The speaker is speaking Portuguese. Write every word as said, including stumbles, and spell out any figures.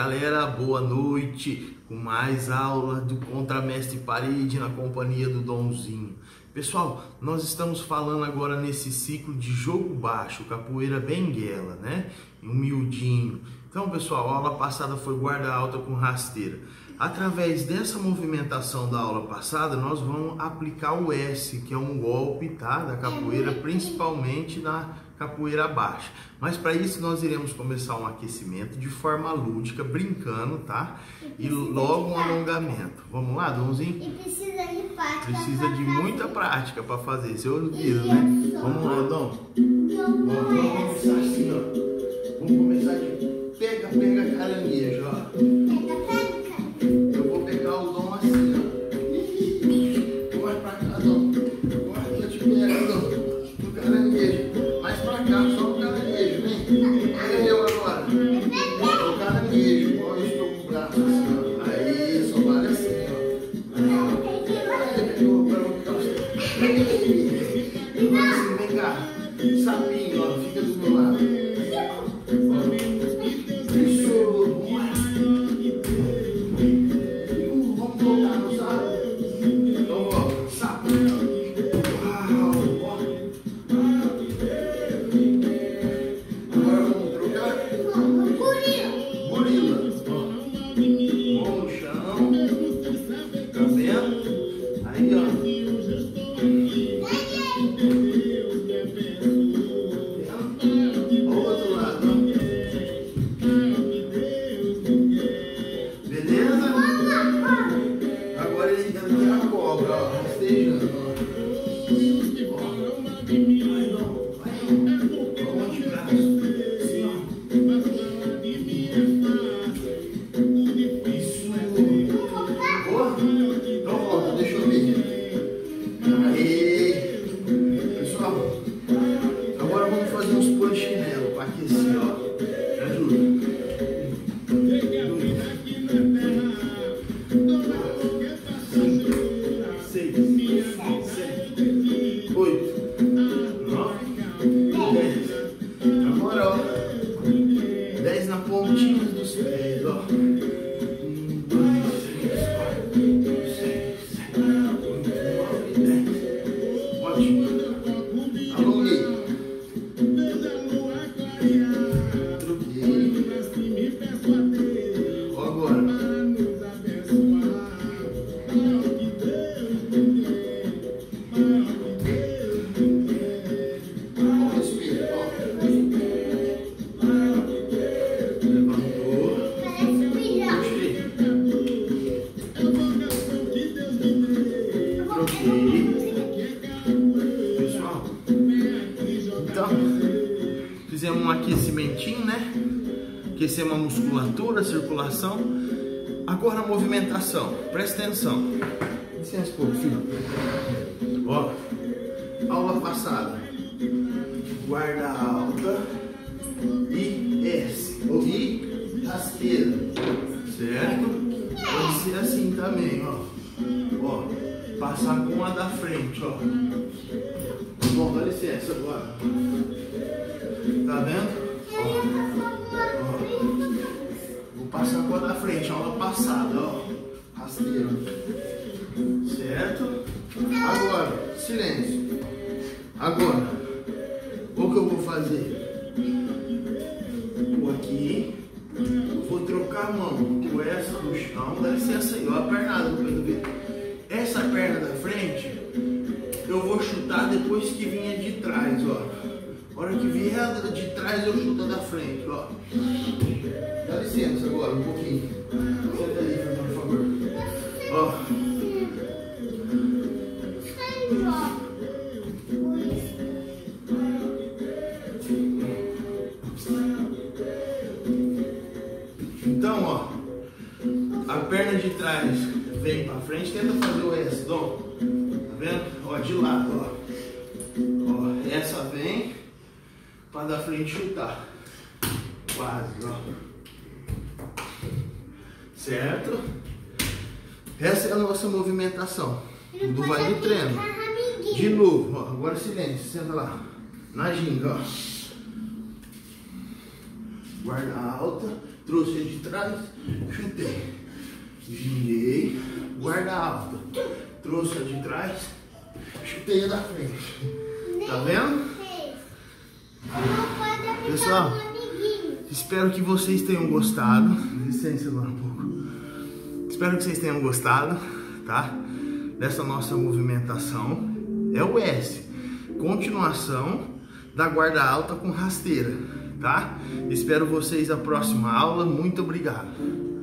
galera, boa noite, com mais aula do Contramestre Parede na companhia do Donzinho. Pessoal, nós estamos falando agora nesse ciclo de jogo baixo, capoeira benguela, né? Um miudinho. Então, pessoal, a aula passada foi guarda alta com rasteira. Através dessa movimentação da aula passada, nós vamos aplicar o S, que é um golpe, tá? Da capoeira, principalmente na capoeira baixa. Mas para isso nós iremos começar um aquecimento de forma lúdica, brincando, tá? E logo um alongamento. Vamos lá, Donzinho? E precisa de prática. Precisa de muita prática para fazer. Isso eu viro, né? Vamos lá, Dom. Vamos começar assim, ó. Vamos começar de pega, pega caranguejo, ó. Pega, pega. Eu vou pegar o Dom assim, ó. Mais pra cá, Dom. Agora eu te pego, Dom. Do caranguejo. Mais pra cá, só o caranguejo, vem. Aí eu agora. O caranguejo. Ó, eu estou com o braço assim, ó. Aí, só vale assim, ó. Aí, pegou para o calço. Agora assim, vem cá. Sapinho, ó. Fica do meu lado. Fizemos um aquecimentinho, né? Aquecemos a musculatura, a circulação. Agora a movimentação. Presta atenção. Licença um pouco, filho. Ó, aula passada. Guarda alta e S. E rasteira. Certo? Pode ser assim também, ó. Ó, passar com a da frente, ó. Bom, dá licença agora. Tá vendo? Ó, ó. Vou passar com a da frente, aula passada, ó. Rasteira. Certo? Agora, silêncio. Agora, o que eu vou fazer? Vou aqui. Vou trocar a mão com essa do chão. Dá licença aí, ó. A pernada do Pedro. Essa perna da frente, eu vou chutar depois que vinha de trás, ó. A hora que vier de trás, eu chuto a da frente, ó. Dá licença agora, um pouquinho. Senta aí, por favor. Ó. Então, ó. A perna de trás vem pra frente, tenta fazer o S, Dom. Tá vendo? Ó, de lado, ó. Ó, essa vem para da frente chutar. Quase, ó. Certo? Essa é a nossa movimentação. Tudo vai do treino. De novo, ó. Agora silêncio, senta lá. Na ginga, ó. guarda alta, trouxe a de trás, chutei, girei, guarda alta, trouxe a de trás, chutei a da frente. Tá vendo? Pessoal, espero que vocês tenham gostado. Licença agora um pouco. Espero que vocês tenham gostado, tá? Dessa nossa movimentação. É o S. Continuação da guarda alta com rasteira, tá? Espero vocês na próxima aula. Muito obrigado.